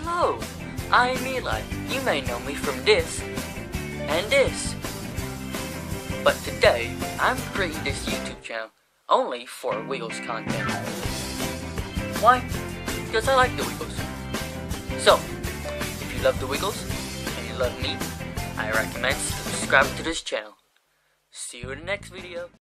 Hello, I'm Eli. You may know me from this and this. But today, I'm creating this YouTube channel only for Wiggles content. Why? Because I like the Wiggles. So, if you love the Wiggles and you love me, I recommend subscribing to this channel. See you in the next video.